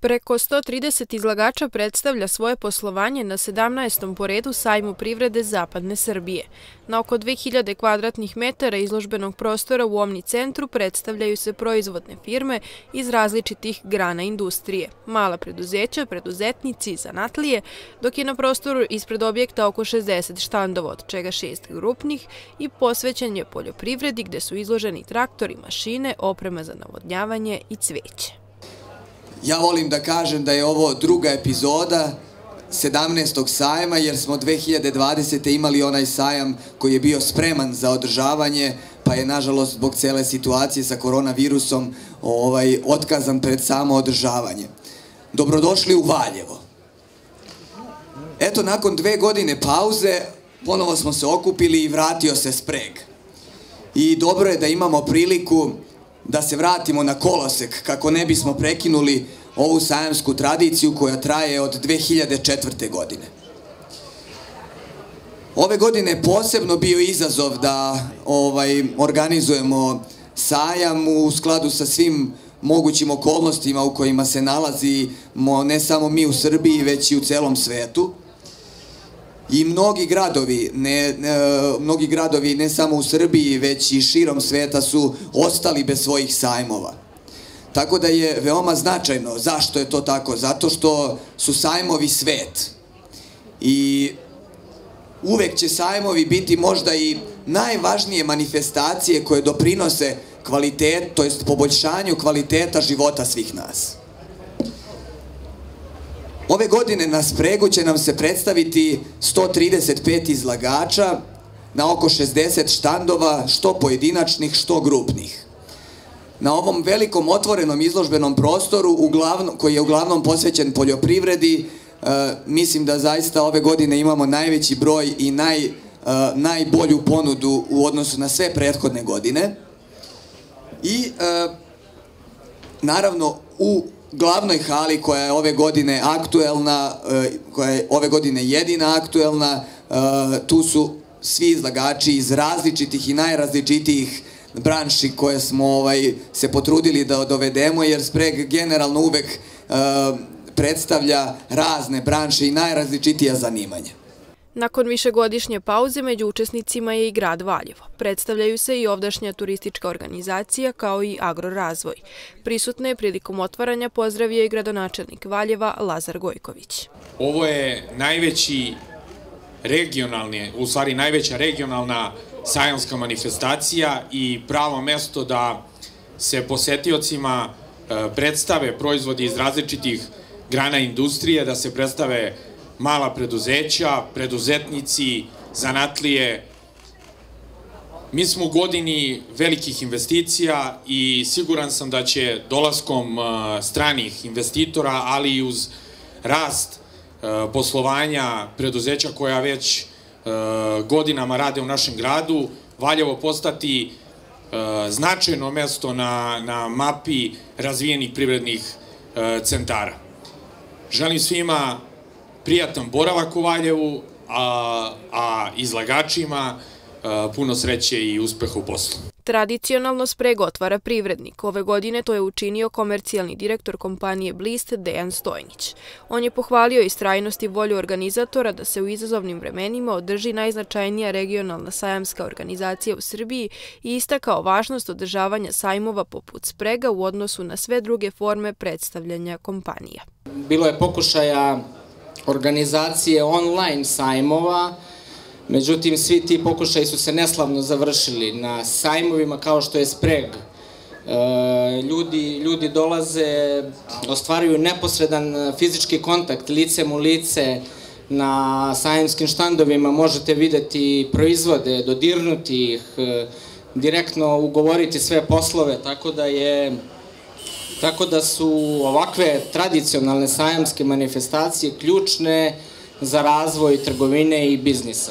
Preko 130 izlagača predstavlja svoje poslovanje na 17. po redu sajmu privrede Zapadne Srbije. Na oko 2000 kvadratnih metara izložbenog prostora u Omni centru predstavljaju se proizvodne firme iz različitih grana industrije, mala preduzeća, preduzetnici i zanatlije, dok je na prostoru ispred objekta oko 60 štandova, od čega 6 grupnih, i posvećen je poljoprivredi gde su izloženi traktori, mašine, oprema za navodnjavanje i cveće. Ja volim da kažem da je ovo druga epizoda 17. sajma, jer smo 2020. imali onaj sajam koji je bio spreman za održavanje, pa je nažalost zbog cele situacije sa koronavirusom otkazan pred samo održavanje. Dobrodošli u Valjevo. Eto, nakon 2 godine pauze, ponovo smo se okupili i vratio se spreg. I dobro je da imamo priliku da se vratimo na kolosek kako ne bismo prekinuli ovu sajamsku tradiciju koja traje od 2004. godine. Ove godine je posebno bio izazov da organizujemo sajam u skladu sa svim mogućim okolnostima u kojima se nalazimo ne samo mi u Srbiji, već i u celom svetu. I mnogi gradovi ne samo u Srbiji, već i širom sveta su ostali bez svojih sajmova. Tako da je veoma značajno. Zašto je to tako? Zato što su sajmovi svet. I uvek će sajmovi biti možda i najvažnije manifestacije koje doprinose kvalitetu, to jest poboljšanju kvaliteta života svih nas. Ove godine na spregu će nam se predstaviti 135 izlagača na oko 60 štandova, što pojedinačnih, što grupnih. Na ovom velikom otvorenom izložbenom prostoru, koji je uglavnom posvećen poljoprivredi, mislim da zaista ove godine imamo najveći broj i najbolju ponudu u odnosu na sve prethodne godine. I naravno u glavnoj hali koja je ove godine aktuelna, koja je ove godine jedina aktuelna, tu su svi izlagači iz različitih i najrazličitijih branši koje smo se potrudili da dovedemo, jer spreg generalno uvek predstavlja razne branše i najrazličitija zanimanja. Nakon višegodišnje pauze među učesnicima je i grad Valjevo. Predstavljaju se i ovdašnja turistička organizacija kao i agrorazvoj. Prisutne je prilikom otvaranja pozdravio i gradonačelnik Valjeva Lazar Gojković. Ovo je najveća regionalna sajamska manifestacija i pravo mesto da se posetiocima predstave proizvodi iz različitih grana industrije, da se predstave mala preduzeća, preduzetnici, zanatlije. Mi smo u godini velikih investicija i siguran sam da će dolaskom stranih investitora, ali i uz rast poslovanja preduzeća koja već godinama rade u našem gradu, Valjevo postati značajno mesto na mapi razvijenih privrednih centara. Želim svima prijatan boravak u Valjevu, a izlagačima puno sreće i uspeha u poslu. Tradicionalno spreg otvara privrednik. Ove godine to je učinio komercijalni direktor kompanije Blist Dejan Stojnić. On je pohvalio istrajnost i volju organizatora da se u izazovnim vremenima održi najznačajnija regionalna sajamska organizacija u Srbiji i istakao važnost održavanja sajmova poput sprega u odnosu na sve druge forme predstavljanja kompanija. Bilo je pokušaja organizacije online sajmova, međutim svi ti pokušaji su se neslavno završili. Na sajmovima kao što je spreg, ljudi dolaze, ostvaruju neposredan fizički kontakt licem u lice. Na sajamskim štandovima možete videti proizvode, dodirnuti ih, direktno ugovoriti sve poslove, tako da su ovakve tradicionalne sajamske manifestacije ključne za razvoj trgovine i biznisa.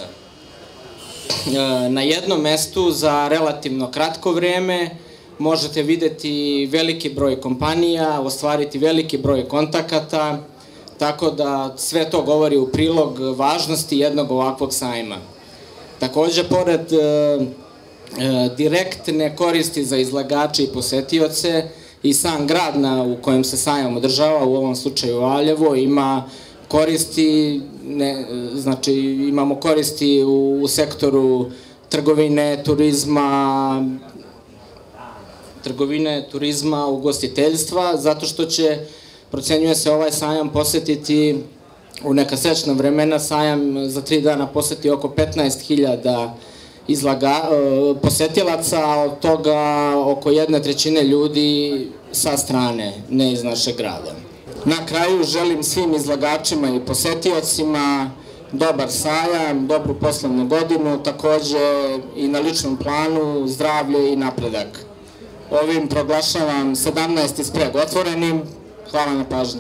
Na jednom mestu za relativno kratko vreme možete videti veliki broj kompanija, ostvariti veliki broj kontakata, tako da sve to govori u prilog važnosti jednog ovakvog sajma. Takođe, pored direktne koristi za izlagače i posetioce, i sam grad u kojem se sajam održava, u ovom slučaju Valjevo, ima koristi, znači imamo koristi u sektoru trgovine, turizma, ugostiteljstva, zato što će, procenjuje se, ovaj sajam posetiti u neka srećna vremena, sajam za 3 dana poseti oko 15.000 posetilaca, a od toga oko 1/3 ljudi sa strane, ne iz našeg grada. Na kraju želim svim izlagačima i posetiocima dobar sajam, dobru poslovnu godinu, takođe i na ličnom planu zdravlje i napredak. Ovim proglašavam 17. spreg otvorenim. Hvala na pažnji.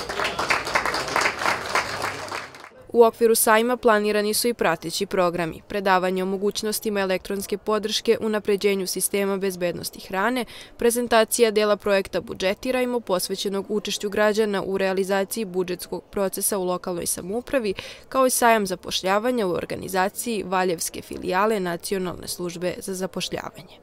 U okviru sajma planirani su i prateći programi, predavanje o mogućnostima elektronske podrške, unapređenju sistema bezbednosti hrane, prezentacija dela projekta Budžetirajmo, posvećenog učešću građana u realizaciji budžetskog procesa u lokalnoj samoupravi, kao i sajam zapošljavanja u organizaciji Valjevske filijale Nacionalne službe za zapošljavanje.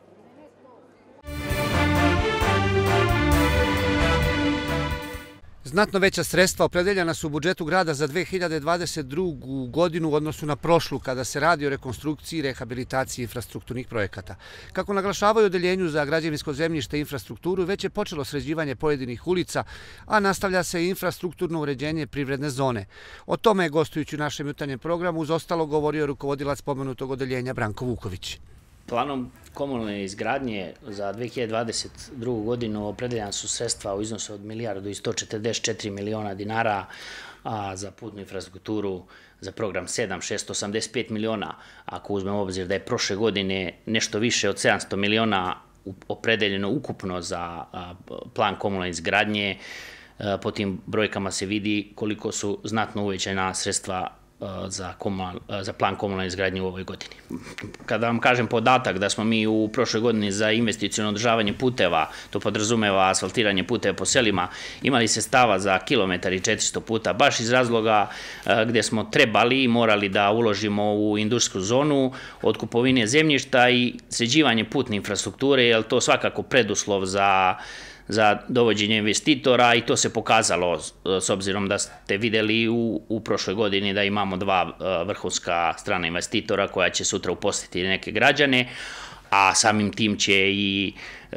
Znatno veća sredstva opredeljena su u budžetu grada za 2022. godinu u odnosu na prošlu, kada se radi o rekonstrukciji i rehabilitaciji infrastrukturnih projekata. Kako naglašavaju u Odeljenju za građevinsko zemljište i infrastrukturu, već je počelo sređivanje pojedinih ulica, a nastavlja se i infrastrukturno uređenje privredne zone. O tome je, gostujući u našem jutarnjem programu, uz ostalo govorio rukovodilac pomenutog odeljenja Branko Vuković. Planom komunalne izgradnje za 2022. godinu opredeljena su sredstva u iznosu od 1.144 miliona dinara, a za putnu infrastrukturu za program 685 miliona. Ako uzmemo obzir da je prošle godine nešto više od 700 miliona opredeljeno ukupno za plan komunalne izgradnje, po tim brojkama se vidi koliko su znatno uvećana sredstva za plan komunalne izgradnje u ovoj godini. Kada vam kažem podatak da smo mi u prošloj godini za investiciono održavanje puteva, to podrazumeva asfaltiranje puteva po selima, imali sredstava za kilometar i 400 puta, baš iz razloga gde smo trebali i morali da uložimo u industrijsku zonu od kupovine zemljišta i sređivanje putne infrastrukture, jer to svakako preduslov za dovođenje investitora i to se pokazalo s obzirom da ste videli u prošloj godini da imamo 2 vrhunska strana investitora koja će sutra uposliti neke građane, a samim tim će i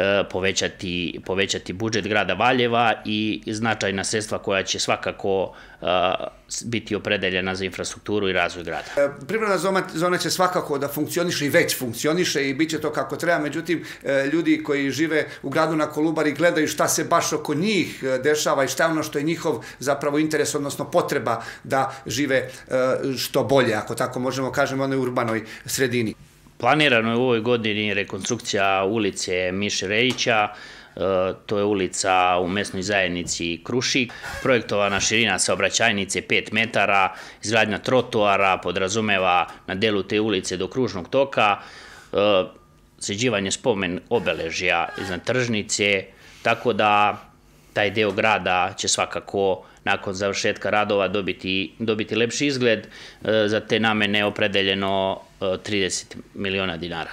povećati budžet grada Valjeva i značajna sredstva koja će svakako biti opredeljena za infrastrukturu i razvoj grada. Privredna zona će svakako da funkcioniše i već funkcioniše i bit će to kako treba, međutim, ljudi koji žive u gradu na Kolubari gledaju šta se baš oko njih dešava i šta je ono što je njihov zapravo interes, odnosno potreba da žive što bolje, ako tako možemo kažemo, u onoj urbanoj sredini. Planirano je u ovoj godini rekonstrukcija ulice Miše Rejića, to je ulica u mesnoj zajednici Krušik, projektovana širina saobraćajnice 5 metara, izgradnja trotoara podrazumeva na delu te ulice do kružnog toka, sređivanje spomen obeležja iznad tržnice, tako da taj deo grada će svakako nakon završetka radova dobiti lepši izgled. Za te namene je opredeljeno 30 miliona dinara.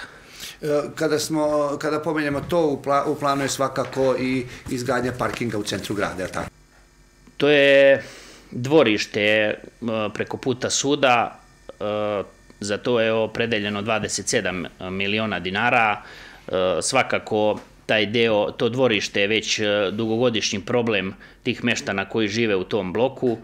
Kada pomenjamo to, u planu je svakako i izgradnja parkinga u centru grada, je li tako? To je dvorište preko puta suda, za to je opredeljeno 27 miliona dinara. Svakako taj deo, to dvorište je već dugogodišnji problem tih meštana koji žive u tom bloku.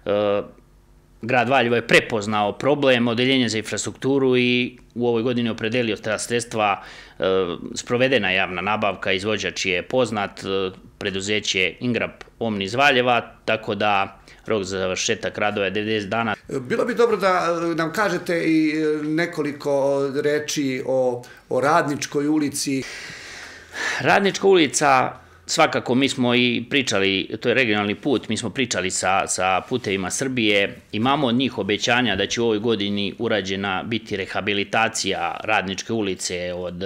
Grad Valjevo je prepoznao problem, odeljenje za infrastrukturu i u ovoj godini opredelio ta sredstva, sprovedena javna nabavka, izvođač je poznat, preduzeće Ingrap Omni iz Valjeva, tako da rok za završetak radova je 90 dana. Bilo bi dobro da nam kažete i nekoliko reči o Radničkoj ulici. Radnička ulica, svakako mi smo i pričali, to je regionalni put, mi smo pričali sa Putevima Srbije, imamo od njih obećanja da će u ovoj godini urađena biti rehabilitacija Radničke ulice od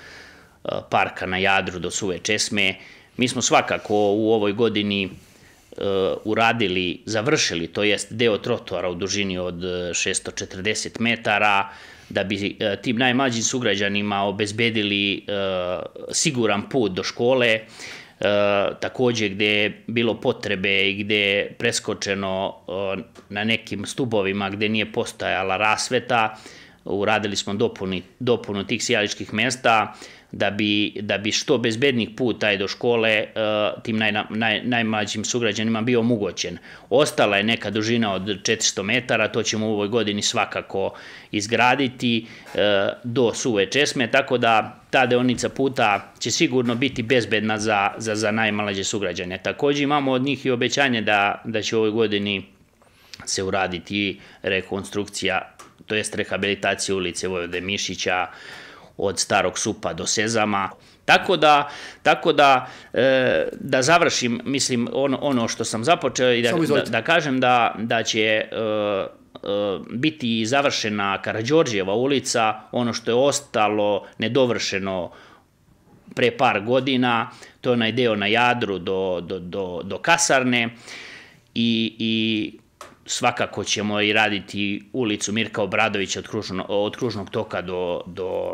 parka na Jadru do Suve Česme. Mi smo svakako u ovoj godini uradili, završili, to jest deo trotoara u dužini od 640 metara, da bi tim najmlađim sugrađanima obezbedili siguran put do škole. takođe gde je bilo potrebe i gde je preskočeno na nekim stubovima gde nije postojala rasveta, uradili smo dopunu tih sijaliških mesta da bi što bezbednijih put taj do škole tim najmlađim sugrađanima bio omogućen. Ostala je neka dužina od 400 metara, to ćemo u ovoj godini svakako izgraditi do Suve česme, tako da ta deonica puta će sigurno biti bezbedna za najmlađe sugrađane. Takođe imamo od njih i obećanje da će u ovoj godini se uraditi rekonstrukcija, to jest rehabilitacija ulice Vojvode Mišića od Starog Supa do Sezama. Tako da završim, mislim, ono što sam započeo i da kažem da će biti završena Karađorđijeva ulica, ono što je ostalo nedovršeno pre par godina, to je onaj deo na Jadru do kasarne i svakako ćemo i raditi ulicu Mirka Obradovića od Kružnog toka do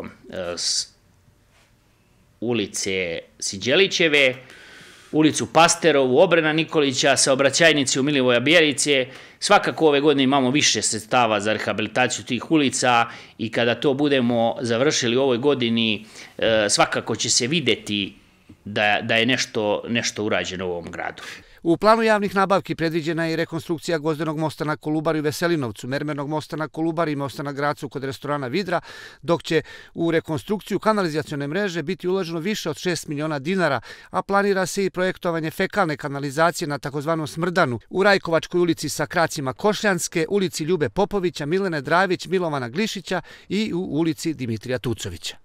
ulice Siđelićeve, ulicu Pasterovu, Obrena Nikolića, saobraćajnice u Milivoja Bjerice. Svakako ove godine imamo više sredstava za rehabilitaciju tih ulica i kada to budemo završili u ovoj godini, svakako će se videti da je nešto urađeno u ovom gradu. U planu javnih nabavki predviđena je i rekonstrukcija Gvozdenog mosta na Kolubari u Veselinovcu, mermernog mosta na Kolubari i mosta na Gracu kod restorana Vidra, dok će u rekonstrukciju kanalizacione mreže biti uloženo više od 6 miliona dinara, a planira se i projektovanje fekalne kanalizacije na takozvanom Smrdanu u Rajkovačkoj ulici sa kracima Košljanske, ulici Ljube Popovića, Milene Dravić, Milovana Glišića i u ulici Dimitrija Tucovića.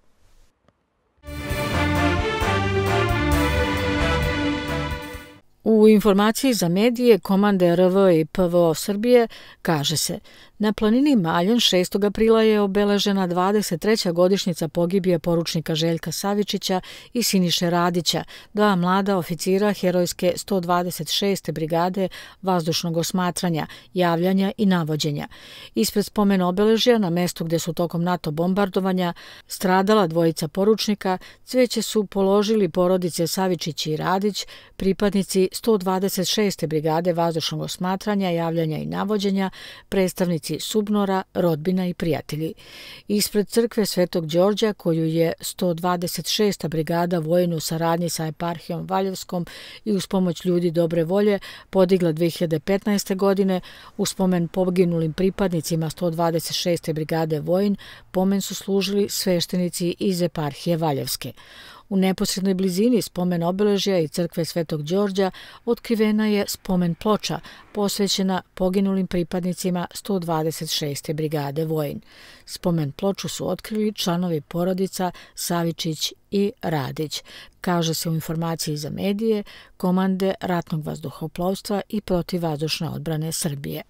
U informaciji za medije komande RV i PVO Srbije kaže se: na planini Maljan 6. aprila je obeležena 23. godišnjica pogibije poručnika Željka Savičića i Siniše Radića, dva mlada oficira herojske 126. brigade vazdušnog osmatranja, javljanja i navođenja. Ispred spomen obeležja, na mestu gde su tokom NATO bombardovanja stradala dvojica poručnika, cveće su položili porodice Savičić i Radić, pripadnici 126. brigade vazdušnog osmatranja, javljanja i navođenja, predstavnici SUBNOR-a, rodbina i prijatelji. Ispred crkve Svetog Đorđa, koju je 126. brigada vojnu saradnji sa eparhijom Valjevskom i uz pomoć ljudi dobre volje podigla 2015. godine, u spomen poginulim pripadnicima 126. brigade vojn, pomen su služili sveštenici iz eparhije Valjevske. U neposrednoj blizini spomen obeležja i crkve Svetog Đorđa otkrivena je spomen ploča posvećena poginulim pripadnicima 126. brigade vojn. Spomen ploču su otkrili članovi porodica Savičić i Radić, kaže se u informaciji za medije komande ratnog vazduhoplovstva i protivvazdušne odbrane Srbije.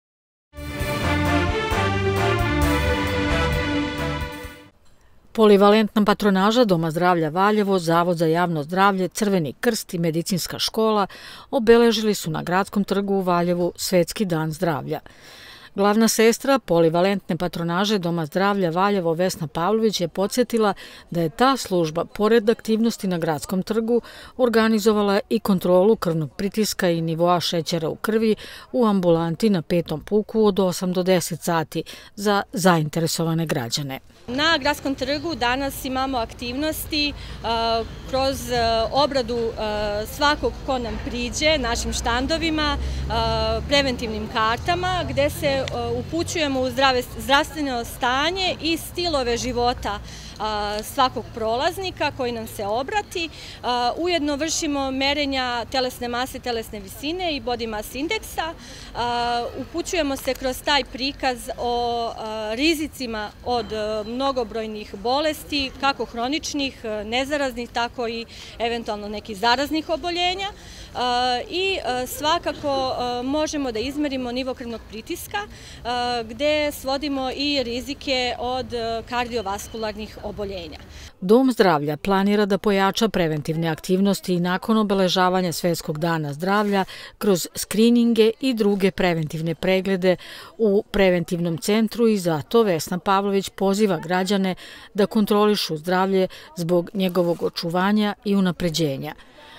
Polivalentna patronaža Doma zdravlja Valjevo, Zavod za javno zdravlje, Crveni krst i Medicinska škola obeležili su na Gradskom trgu u Valjevu Svetski dan zdravlja. Glavna sestra polivalentne patronaže Doma zdravlja Valjevo Vesna Pavlović je podsjetila da je ta služba, pored aktivnosti na Gradskom trgu, organizovala i kontrolu krvnog pritiska i nivoa šećera u krvi u ambulanti na 5. puku od 8 do 10 sati za zainteresovane građane. Na Gradskom trgu danas imamo aktivnosti kroz obradu svakog ko nam priđe, našim štandovima, preventivnim kartama, gde se upućujemo u zdravstveno stanje i stilove života svakog prolaznika koji nam se obrati. Ujedno vršimo merenja telesne mase, telesne visine i body mass indeksa. Upućujemo se kroz taj prikaz o rizicima od mnogobrojnih bolesti, kako hroničnih, nezaraznih, tako i eventualno nekih zaraznih oboljenja. I svakako možemo da izmerimo nivo krvnog pritiska, gde svodimo i rizike od kardiovaskularnih oboljenja. Dom zdravlja planira da pojača preventivne aktivnosti i nakon obeležavanja Svetskog dana zdravlja kroz skrininge i druge preventivne preglede u preventivnom centru i zato Vesna Pavlović poziva građane da kontrolišu zdravlje zbog njegovog očuvanja i unapređenja.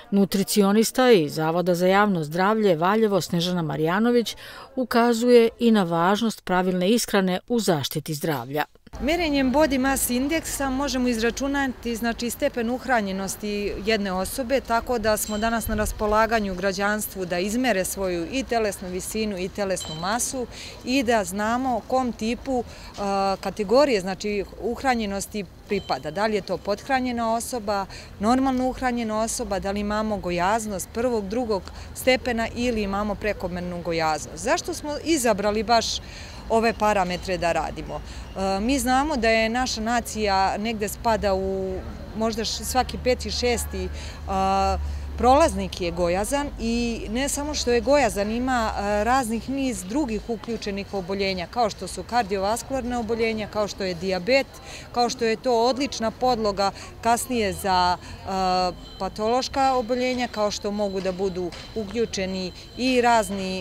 Nutricionista iz Zavoda za javno zdravlje Valjevo Snežana Marjanović ukazuje i na važnost pravilne ishrane u zaštiti zdravlja. Merenjem body mass indeksa možemo izračunati stepen uhranjenosti jedne osobe, tako da smo danas na raspolaganju građanstvu da izmere svoju i telesnu visinu i telesnu masu i da znamo kom tipu kategorije uhranjenosti pripada. Da li je to pothranjena osoba, normalno uhranjena osoba, da li imamo gojaznost prvog, drugog stepena ili imamo prekomernu gojaznost. Zašto smo izabrali baš ove parametre da radimo? Mi znamo da je naša nacija negde spada u možda svaki 5. 6. prolaznik je gojazan i ne samo što je gojazan, ima raznih niz drugih uključenih oboljenja, kao što su kardiovaskularne oboljenja, kao što je dijabet, kao što je to odlična podloga kasnije za patološka oboljenja, kao što mogu da budu uključeni i razni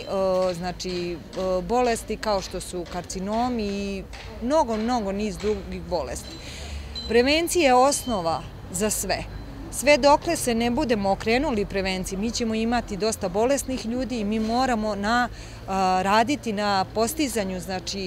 bolesti, kao što su karcinomi i mnogo niz drugih bolesti. Prevencija je osnova za sve. Sve dokle se ne budemo okrenuli prevenciji, mi ćemo imati dosta bolesnih ljudi i mi moramo raditi na postizanju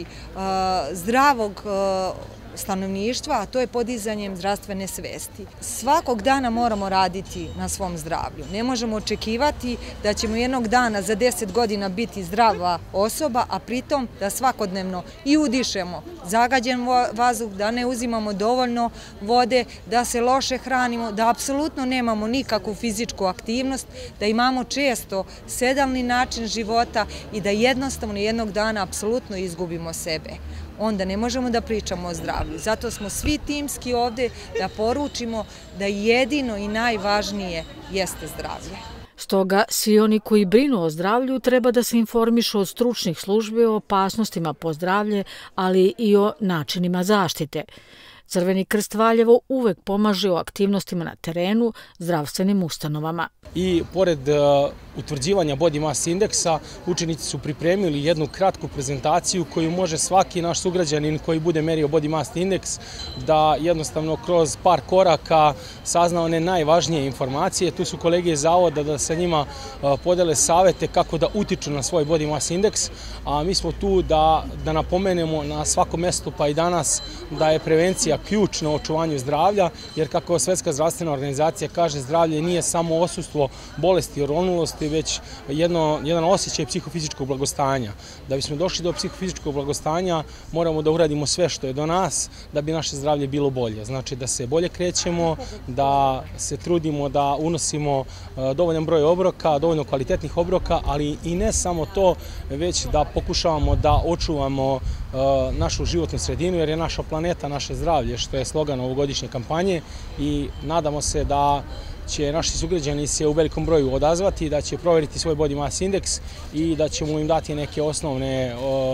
zdravog stanovništva, a to je podizanjem zdravstvene svesti. Svakog dana moramo raditi na svom zdravlju. Ne možemo očekivati da ćemo jednog dana za 10 godina biti zdrava osoba, a pritom da svakodnevno i udišemo zagađen vazduh, da ne uzimamo dovoljno vode, da se loše hranimo, da apsolutno nemamo nikakvu fizičku aktivnost, da imamo često sedalni način života i da jednostavno jednog dana apsolutno izgubimo sebe. Onda ne možemo da pričamo o zdravlju. Zato smo svi timski ovde da poručimo da jedino i najvažnije jeste zdravlje. Stoga, svi oni koji brinu o zdravlju treba da se informišu od stručnih službi o opasnostima po zdravlje, ali i o načinima zaštite. Crveni krst Valjevo uvek pomaže u aktivnostima na terenu zdravstvenim ustanovama. I pored utvrđivanja body mass indeksa, učenici su pripremili jednu kratku prezentaciju koju može svaki naš sugrađanin koji bude merio body mass indeks da jednostavno kroz par koraka sazna one najvažnije informacije. Tu su kolege iz Zavoda da sa njima podele savete kako da utiču na svoj body mass indeks, a mi smo tu da napomenemo na svakom mestu pa i danas da je prevencija ključ na očuvanju zdravlja, jer kako Svetska zdravstvena organizacija kaže, zdravlje nije samo odsustvo bolesti i oronulnosti, već jedan osjećaj psihofizičkog blagostanja. Da bismo došli do psihofizičkog blagostanja, moramo da uradimo sve što je do nas da bi naše zdravlje bilo bolje. Znači da se bolje krećemo, da se trudimo da unosimo dovoljan broj obroka, dovoljno kvalitetnih obroka, ali i ne samo to, već da pokušavamo da očuvamo našu životnu sredinu, jer je naša planeta naše zdravlje, što je slogan ovogodišnje kampanje, i nadamo se da će naši sugrađani se u velikom broju odazvati, da će proveriti svoj body mass indeks i da ćemo im dati neke osnovne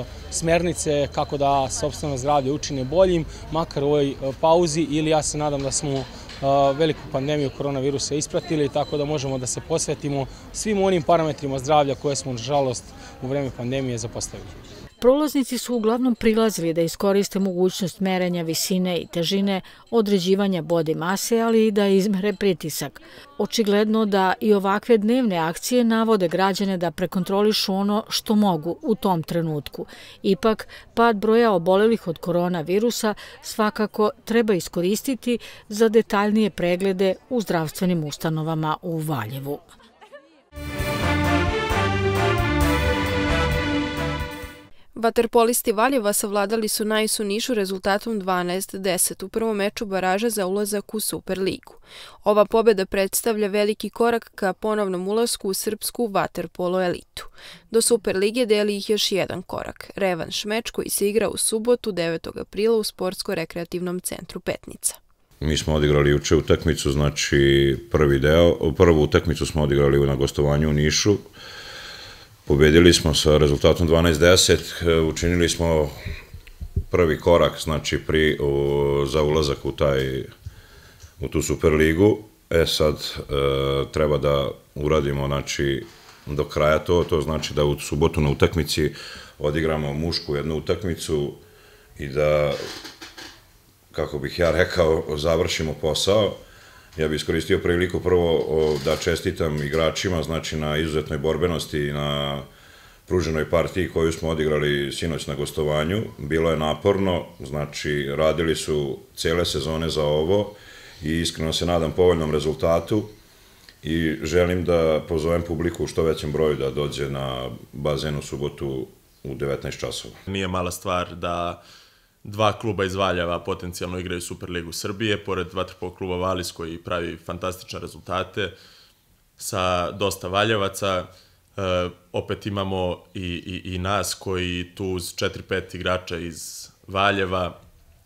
smernice kako da sopstveno zdravlje učine boljim, makar u ovoj pauzi, ili ja se nadam da smo veliku pandemiju koronavirusa ispratili, tako da možemo da se posvetimo svim onim parametrima zdravlja koje smo, nažalost, u vreme pandemije zapostavili. Prolaznici su uglavnom prilazili da iskoriste mogućnost merenja visine i težine, određivanja body mase, ali i da izmere pritisak. Očigledno da i ovakve dnevne akcije navode građane da prekontrolišu ono što mogu u tom trenutku. Ipak, pad broja obolelih od koronavirusa svakako treba iskoristiti za detaljnije preglede u zdravstvenim ustanovama u Valjevu. Vaterpolisti Valjeva savladali su Nais u Nišu rezultatom 12-10 u prvom meču baraža za ulazak u Superligu. Ova pobjeda predstavlja veliki korak ka ponovnom ulasku u srpsku vaterpolo elitu. Do Superlige deli ih još jedan korak, revanš meč koji se igra u subotu 9. aprila u Sportsko-rekreativnom centru Petnica. Mi smo odigrali juče utakmicu, znači prvu utakmicu smo odigrali na gostovanju u Nišu. Pobedili smo sa rezultatom 12-10, učinili smo prvi korak, znači za ulazak u tu Superligu. Sad treba da uradimo, znači, do kraja to znači da u subotu na utakmici odigramo mušku jednu utakmicu i da, kako bih ja rekao, završimo posao. Ja bih iskoristio priliku prvo da čestitam igračima, znači na izuzetnoj borbenosti i na pruženoj partiji koju smo odigrali sinoć na gostovanju. Bilo je naporno, znači radili su cele sezone za ovo i iskreno se nadam povoljnom rezultatu i želim da pozovem publiku u što većem broju da dođe na bazen u subotu u 19 časova. Nije mala stvar da dva kluba iz Valjeva potencijalno igraju Superligu Srbije, pored vaterpolo kluba Valis koji pravi fantastične rezultate sa dosta Valjevaca. Opet imamo i nas koji tu uz 4-5 igrača iz Valjeva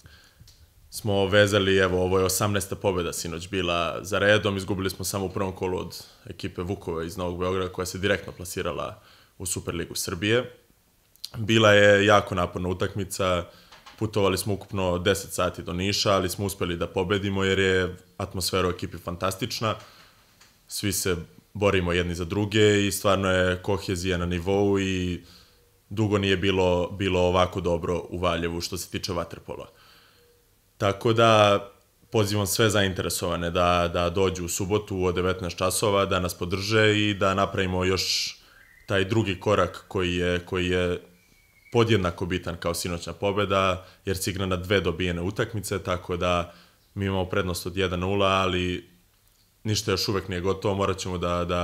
smo vezali, evo, ovo je 18. pobjeda sinoć bila za redom, izgubili smo samo u prvom kolu od ekipe Vukova iz Novog Beograda koja se direktno plasirala u Superligu Srbije. Bila je jako naporna utakmica, putovali smo ukupno 10 sati do Niša, ali smo uspeli da pobedimo jer je atmosfera u ekipi fantastična. Svi se borimo jedni za druge i stvarno je kohezija na nivou i dugo nije bilo ovako dobro u Valjevu što se tiče vaterpola. Tako da pozivam sve zainteresovane da dođu u subotu od 19 časova, da nas podrže i da napravimo još taj drugi korak koji je podjednako bitan kao sinoćna pobjeda, jer se igra na 2 dobijene utakmice, tako da mi imamo prednost od 1-0, ali ništa još uvek nije gotovo, morat ćemo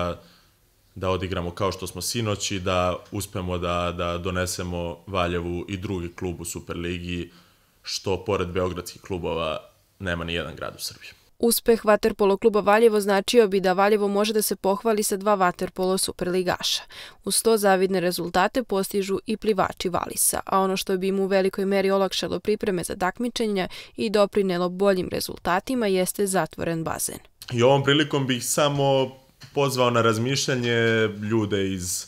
da odigramo kao što smo sinoć i da uspemo da donesemo Valjevu i drugi klub u Superligi, što pored beogradskih klubova nema ni jedan grad u Srbiji. Uspeh vaterpolo kluba Valjevo značio bi da Valjevo može da se pohvali sa 2 vaterpolo superligaša. Uz to zavidne rezultate postižu i plivači Valisa, a ono što bi im u velikoj meri olakšalo pripreme za takmičenja i doprinelo boljim rezultatima jeste zatvoren bazen. I ovom prilikom bih samo pozvao na razmišljanje ljude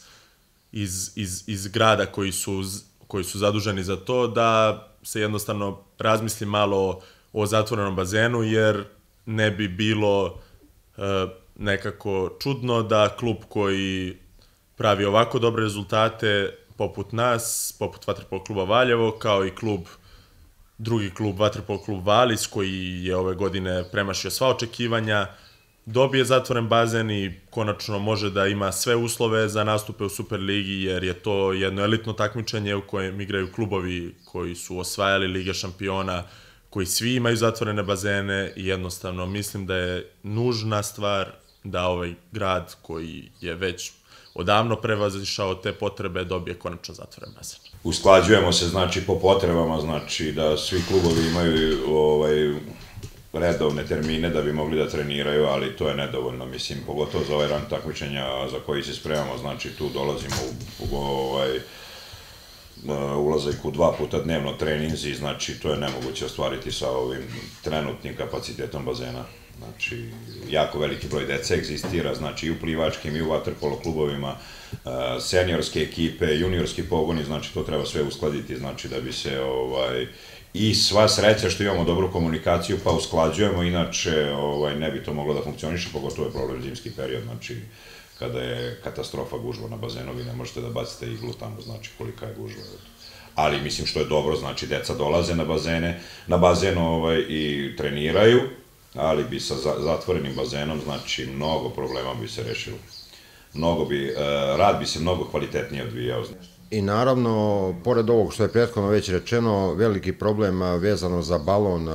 iz grada koji su zaduženi za to, da se jednostavno razmisli malo o zatvorenom bazenu, jer ne bi bilo nekako čudno da klub koji pravi ovako dobre rezultate poput nas, poput vaterpolo kluba Valjevo, kao i drugi klub, vaterpolo klub Valis, koji je ove godine premašio sva očekivanja, dobije zatvoren bazen i konačno može da ima sve uslove za nastupe u Superligi, jer je to jedno elitno takmičenje u kojem igraju klubovi koji su osvajali Lige šampiona, koji svi imaju zatvorene bazene i jednostavno mislim da je nužna stvar da ovaj grad koji je već odavno prevazišao te potrebe dobije konačno zatvoren bazen. Usklađujemo se, znači, po potrebama, znači da svi klubovi imaju redovne termine da bi mogli da treniraju, ali to je nedovoljno, mislim, pogotovo za ovaj rang takmičenja za koji se spremamo, znači tu dolazimo ulazak u 2 puta dnevno treninzi, znači to je nemoguće ostvariti sa ovim trenutnim kapacitetom bazena. Znači, jako veliki broj dece egzistira, znači i u plivačkim i u vaterpolo klubovima, seniorske ekipe, juniorski pogoni, znači to treba sve uskladiti, znači da bi se i sva sreća što imamo dobru komunikaciju pa usklađujemo, inače ne bi to moglo da funkcioniše, pogotovo je problem zimski period, znači kada je katastrofa gužva na bazenu, vi ne možete da bacite iglu tamo, znači kolika je gužva. Ali mislim što je dobro, znači deca dolaze na bazen i treniraju, ali bi sa zatvorenim bazenom, znači mnogo problema bi se rešilo. Rad bi se mnogo kvalitetnije odvijao. I naravno, pored ovog što je prethodno već rečeno, veliki problem vezano za balon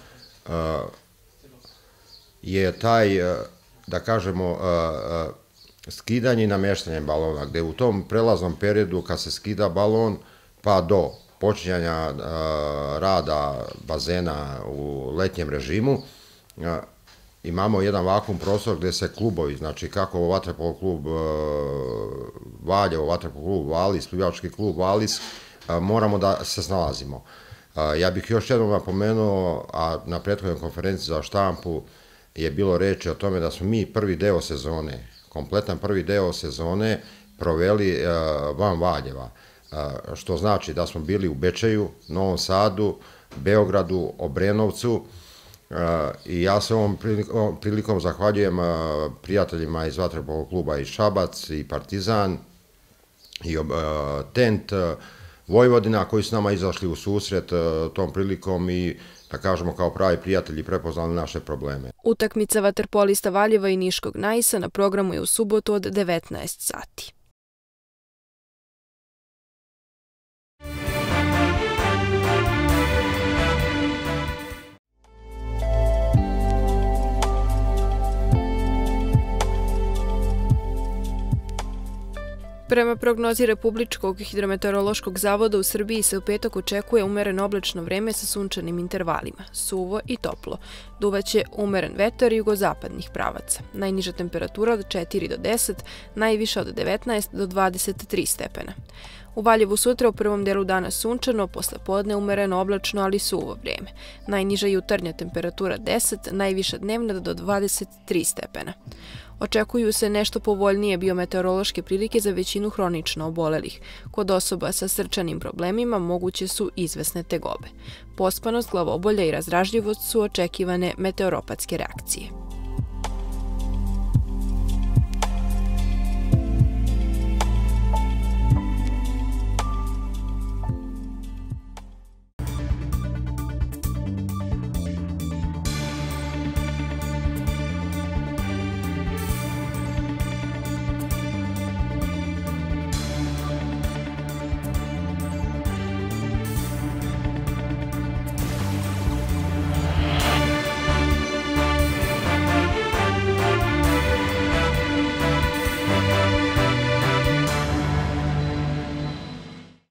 je taj, da kažemo, skidanje i nameštanje balona, gde u tom prelaznom periodu kad se skida balon pa do počinjanja rada bazena u letnjem režimu, imamo jedan vakuum prostor gde se klubovi, znači kako vaterpolo klub Valjevo, vaterpolo klub Valis, plivački klub Valis, moramo da se snalazimo. Ja bih još jednom napomenuo, a na prethodnoj konferenciji za štampu je bilo reči o tome da smo mi prvi deo sezone, kompletan prvi deo sezone proveli van Valjeva, što znači da smo bili u Bečeju, Novom Sadu, Beogradu, Obrenovcu, i ja se ovom prilikom zahvaljujem prijateljima iz vaterpolo kluba i Šabac i Partizan i Tent Vojvodina koji su nama izašli u susret tom prilikom i da kažemo kao pravi prijatelji prepoznali naše probleme. Utakmica vaterpolista Valjeva i Niškog Naisa na programu je u subotu od 19 sati. Prema prognozi Republičkog hidrometeorološkog zavoda u Srbiji se u petak očekuje umereno oblačno vreme sa sunčanim intervalima, suvo i toplo. Duvaće umeren vetar jugozapadnih pravaca. Najniža temperatura od 4 do 10, najviša od 19 do 23 stepena. U Valjevu sutra u prvom delu dana sunčano, posle podne umereno oblačno, ali suvo vrijeme. Najniža jutarnja temperatura 10, najviša dnevna do 23 stepena. Očekuju se nešto povoljnije biometeorološke prilike za većinu hronično obolelih. Kod osoba sa srčanim problemima moguće su izvesne tegobe. Pospanost, glavobolja i razdražljivost su očekivane meteoropatske reakcije.